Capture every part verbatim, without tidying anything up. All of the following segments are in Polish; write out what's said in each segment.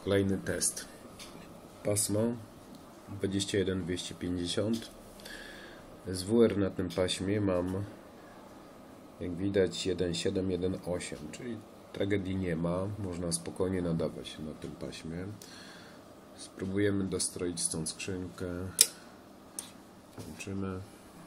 Kolejny test. Pasmo dwadzieścia jeden dwieście pięćdziesiąt. Z W R na tym paśmie mam, jak widać, jeden siedem jeden osiem, czyli tragedii nie ma. Można spokojnie nadawać na tym paśmie. Spróbujemy dostroić stąd skrzynkę. Włączymy.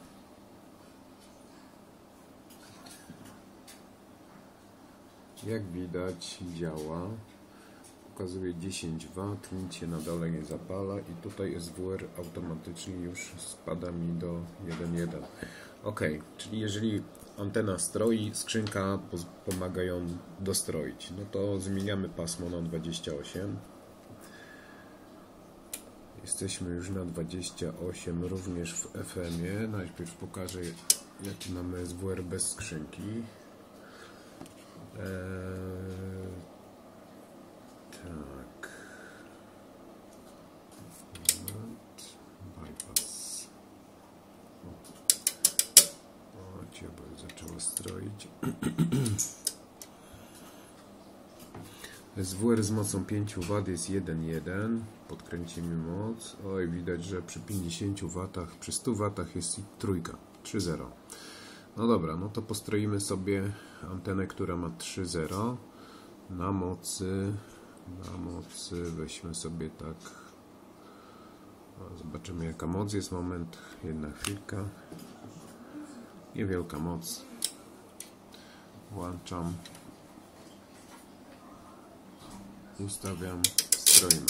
Jak widać, działa. Pokazuje dziesięć watów, nic się na dole nie zapala i tutaj S W R automatycznie już spada mi do jeden jeden. Ok, czyli jeżeli antena stroi, skrzynka pomaga ją dostroić. No to zmieniamy pasmo na dwadzieścia osiem. Jesteśmy już na dwadzieścia osiem, również w F M ie. Najpierw pokażę, jaki mamy S W R bez skrzynki. Eee, tak. Moment. Bypass. O, o ciebie zaczęło stroić. S W R z mocą pięć watów jest jeden jeden. Podkręcimy moc. Oj, widać, że przy pięćdziesięciu watach, przy stu watach jest trójka. trzy zero. No dobra, no to postroimy sobie antenę, która ma trzy zero. Na mocy, na mocy weźmy sobie tak. No, zobaczymy, jaka moc jest. Moment, jedna chwilka. Niewielka moc. Włączam. Ustawiam, stroimy.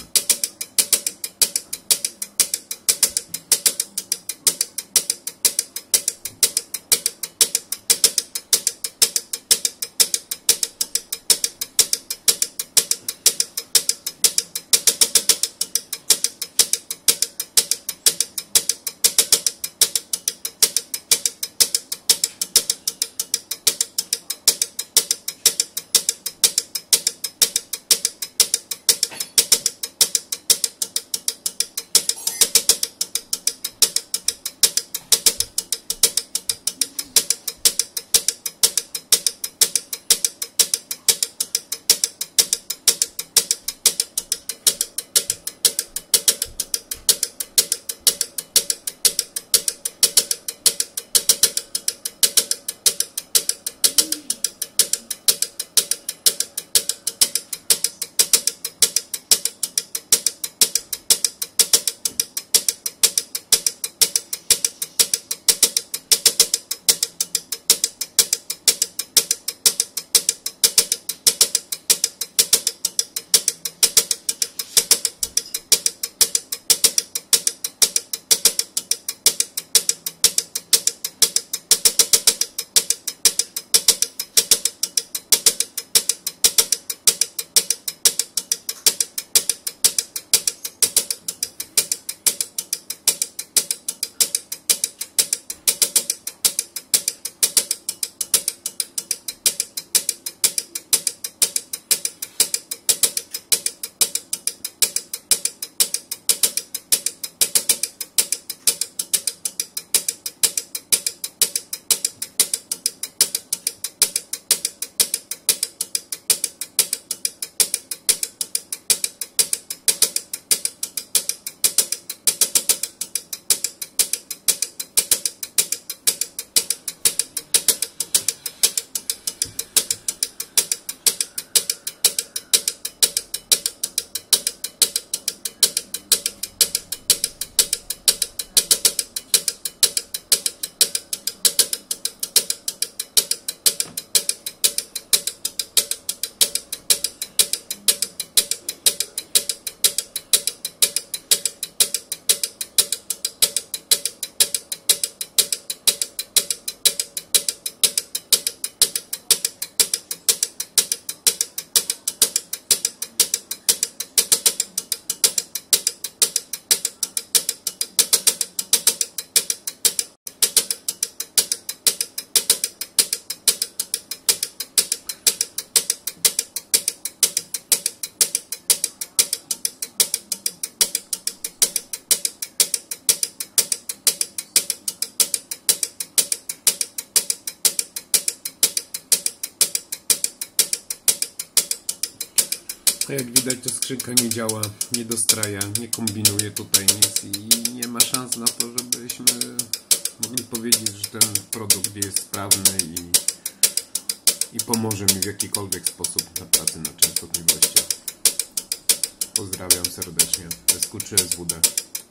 Jak widać, to skrzynka nie działa, nie dostraja, nie kombinuje tutaj nic i nie ma szans na to, żebyśmy mogli powiedzieć, że ten produkt jest sprawny i, i pomoże mi w jakikolwiek sposób na pracy na częstotliwościach. Pozdrawiam serdecznie. S Q trzy S W D.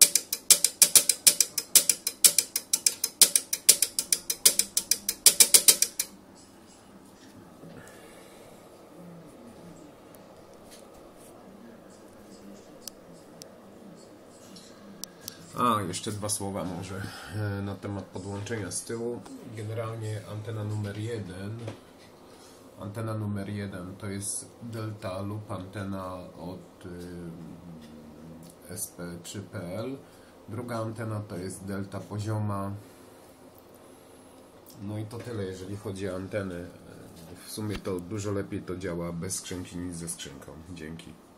A, jeszcze dwa słowa może na temat podłączenia z tyłu. Generalnie antena numer jeden antena numer jeden to jest delta lub antena od y, S P trzy kropka P L. Druga antena to jest delta pozioma. No i to tyle, jeżeli chodzi o anteny. W sumie to dużo lepiej to działa bez skrzynki niż ze skrzynką. Dzięki.